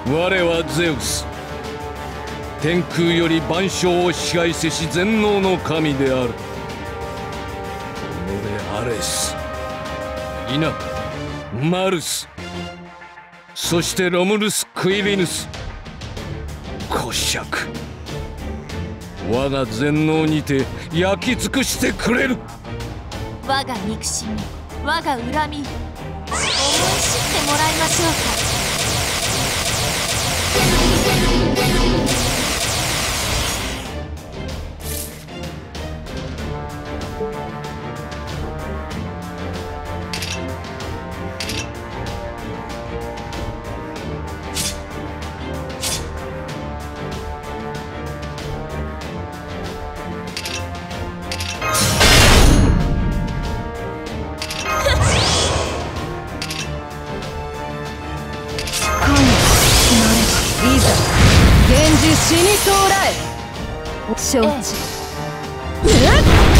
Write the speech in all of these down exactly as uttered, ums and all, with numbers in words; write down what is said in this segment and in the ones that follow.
我はゼウス、天空より万象を支配せし全能の神である。己アレス、イナ、マルス、そしてロムルス・クイリヌス、コシャク、我が全能にて焼き尽くしてくれる。 我が憎しみ、我が恨み、思い知ってもらいましょうか。 死にそうらえ。承知。えっ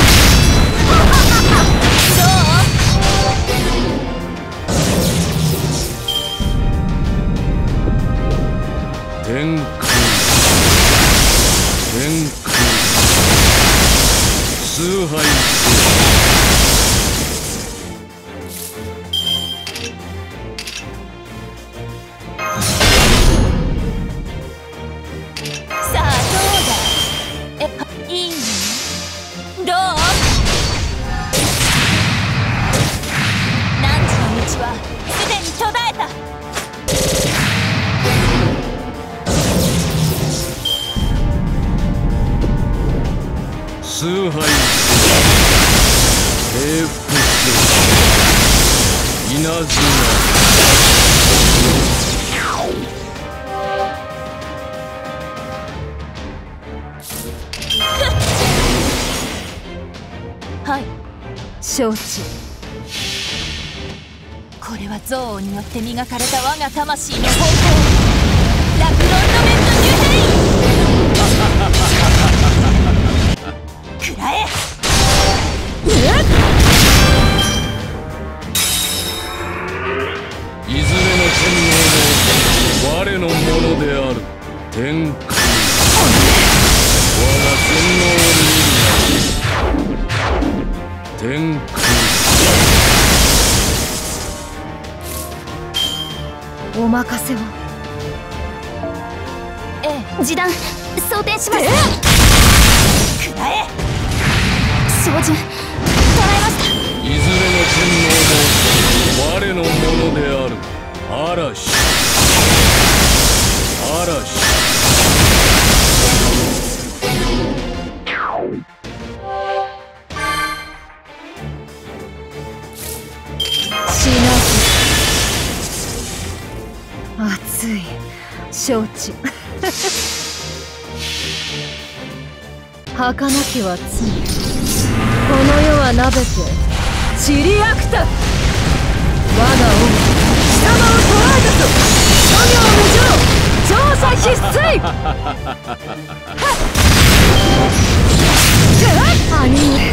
天空、天空、崇拝崇拝、征服せ、稲妻。 はい、 承知。 これは憎悪によって磨かれた我が魂の方向。ラクロンドメントニューヘインくらえ。 いずれの天皇も我のものである。天空、我が全能を見るな。天空、 お任せを。 ええ、示談想定します。くらえ。照準捉えました。 いずれの天皇も我のものである。嵐、嵐。 死なず。熱い。承知。儚きは罪。この世はなべて散りあくた。我が王、貴様を捕らえたぞ。諸行無常、調査必須。兄上、兄上。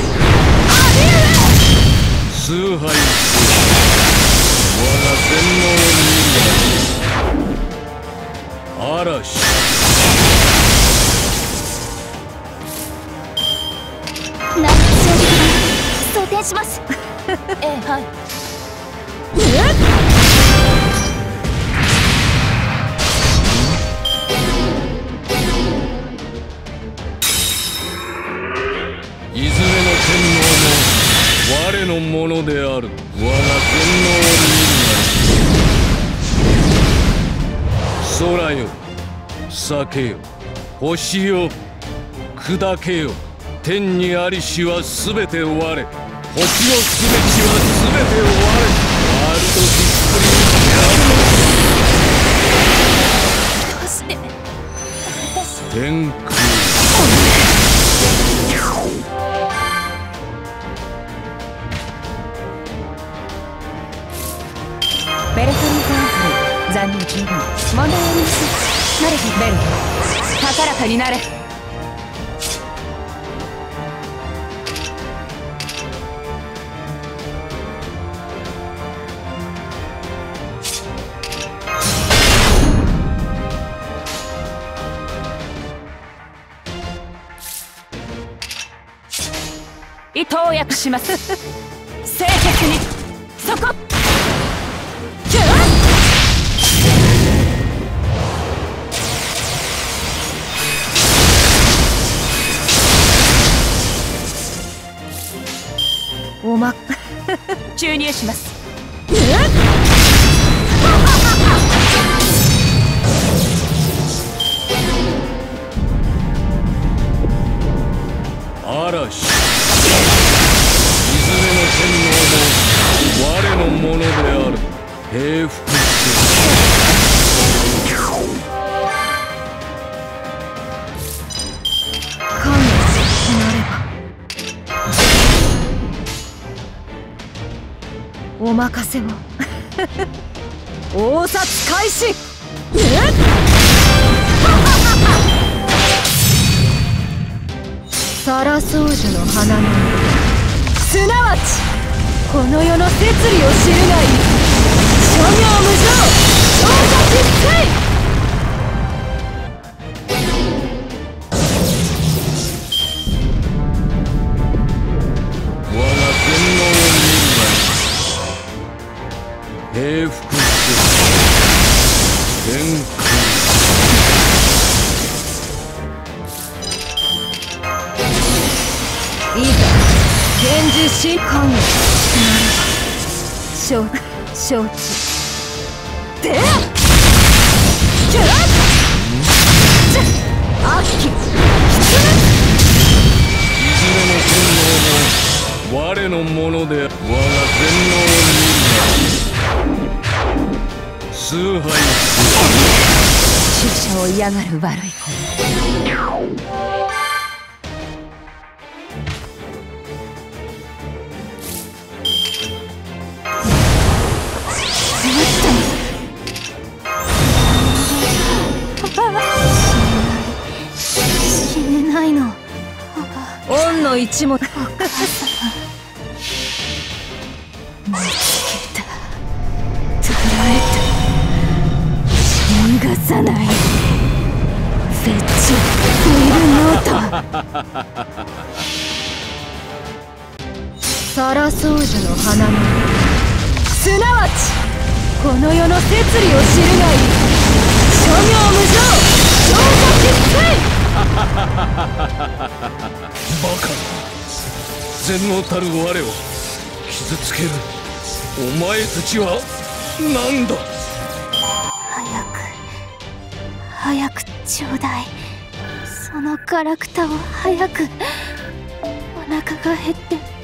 崇拝、我が全能を見るな。嵐、 ナイツ衝撃弾想定します。ええ、はい。 いずれの天皇も我のものである。我が全能を見るな。空よ、酒よ、星よ、砕けよ。天にありしはすべて我、星のすべちはすべて我。ワールドヒストリーどうして私。 天空、 ベルトリートアンフル残留十分。問題ありません。慣れてベルト高らかになれ。 投薬します清潔にそこキュッおま注入します嵐いずれの洗脳も我のものである。平服神なればお任せを応殺開始サラソウジュの花のすなわちこの世の摂理を知るがいい。諸行無常超殺せい我が全能を見るがいい。平服して天空いざ源氏神官をなれば承承知でキュッチッ悪鬼きつねいずれの洗脳も我のものである。我が全能を見るがいい。崇拝注射を嫌がる悪い子死ねないの。 恩の一も見つけた、捕らえた、逃がさない。フェッチフィルノート。 サラソウジュの花のすなわちこの世の摂理を知るがいい。諸行無常超殺せいバカ全能たる我を傷つけるお前たちは何だ。 早く早くちょうだい。そのガラクタを早く。お腹が減って